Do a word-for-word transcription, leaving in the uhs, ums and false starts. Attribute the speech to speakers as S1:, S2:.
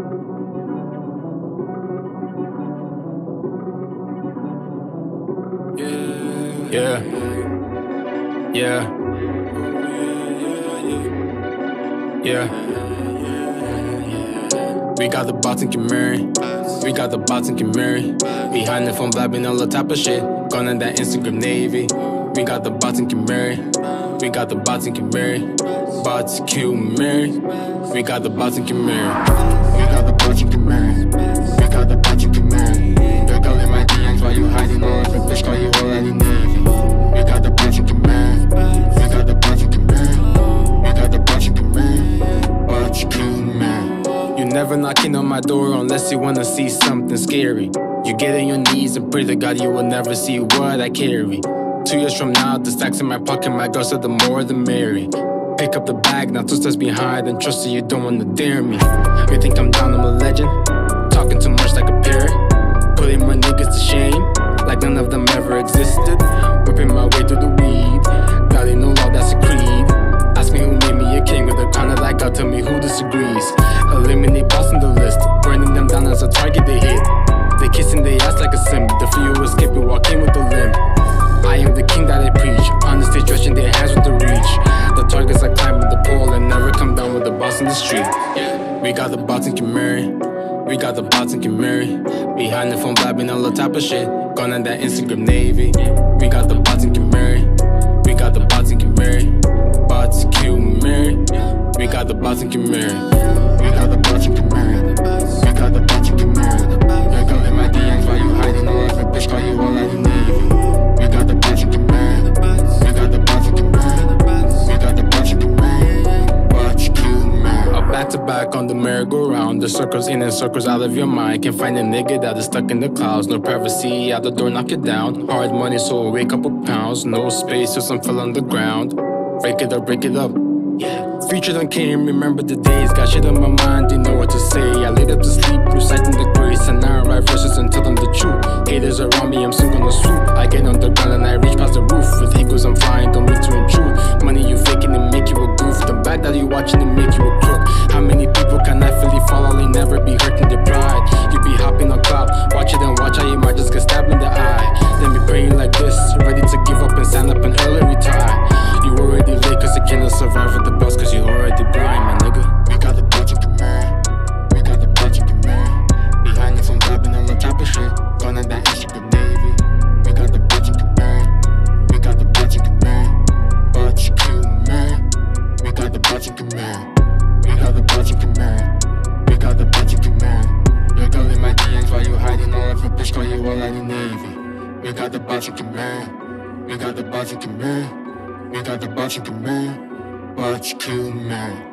S1: Yeah, yeah, yeah. We got the bots and get married. We got the bots and get married. Behind the phone blabbing all the type of shit. Gone in that Instagram Navy. We got the bots and get married. We got the bots and get married. Bots Q married. We got the bots and get married. We got the bots and get married. We got the bots and get married. They're calling my D Ms while you hiding all of the bitch call you already Navy. We got the bots and get married. We got the bots and get married. We got the bots and get married. Bots Q married. You never knocking on my door unless you wanna see something scary. You get on your knees and pray to God you will never see what I carry. Two years from now, the stacks in my pocket, my girl said the more the merry. Pick up the bag, now two steps behind, and trust that you don't wanna dare me. You think I'm down, I'm a legend. Talking too much like a parrot. Putting my niggas to shame, like none of them ever existed. Whipping my way through the weed. God ain't no law, that's a creed. Ask me who made me a king with a crown that I got, tell me who disagrees. Eliminate boss on the list, burning them down as a target they hit. They kissing their ass like a sim, the few escaping, walking with the limp. I am the king that I preach, on the stage stretching their hands with the reach. The targets are climbing the pole and never come down with the boss in the street. We got the bots and get married. We got the bots and get married. Behind the phone blabbing all the type of shit. Gone in that Instagram Navy. We got the bots and get married. We got the bots and get married. Bots Q married. We got the bots and get married. We got the bots and get married. We got the bots and get married. They're calling my D Ms while you hiding all of the bitch call you already Navy. We got the bots and get married. We got the bots and get married. We got the bots and get married. Bots Q married. Up back to back on the merry-go-round. The circles in and circles out of your mind. Can't find a nigga that is stuck in the clouds. No privacy, out the door, knock it down. Hard money, so away, couple pounds. No space, so some fell on the ground. Break it up, break it up. Future done came, remember the days. Got shit on my mind, didn't know what to say. I laid up to sleep, reciting the grace. And now I write verses and tell them the truth. Haters around me, I'm soon gonna swoop. I get on the ground and I reach past the roof. With eagles I'm flying, don't mean to intrude. Money you faking and make you a goof. The back that you watching and make you a crook. How many people can I feel you fall? I'll never be hurting their pride. You be hopping on cloud, watch it and watch how you might just get stabbed in the eye. Then be praying like this, ready to give up and stand up and early retire. You already late cause you cannot survive with the bus cause you already blind, my nigga. We got the bots and get married. We got the bots and get married. Behind the phone blabbing all the type of shit. Gone in that Instagram Navy. We got the bots and get married. We got the bots and get married. Bots Q married. We got the bots and get married. We got the bots and get married. We got the bots and get married. You're calling my D Ms while you hiding all of the bitch call you already Navy. We got the bots and get married. We got the bots and get married. We got the bots and get married. Bots Q married.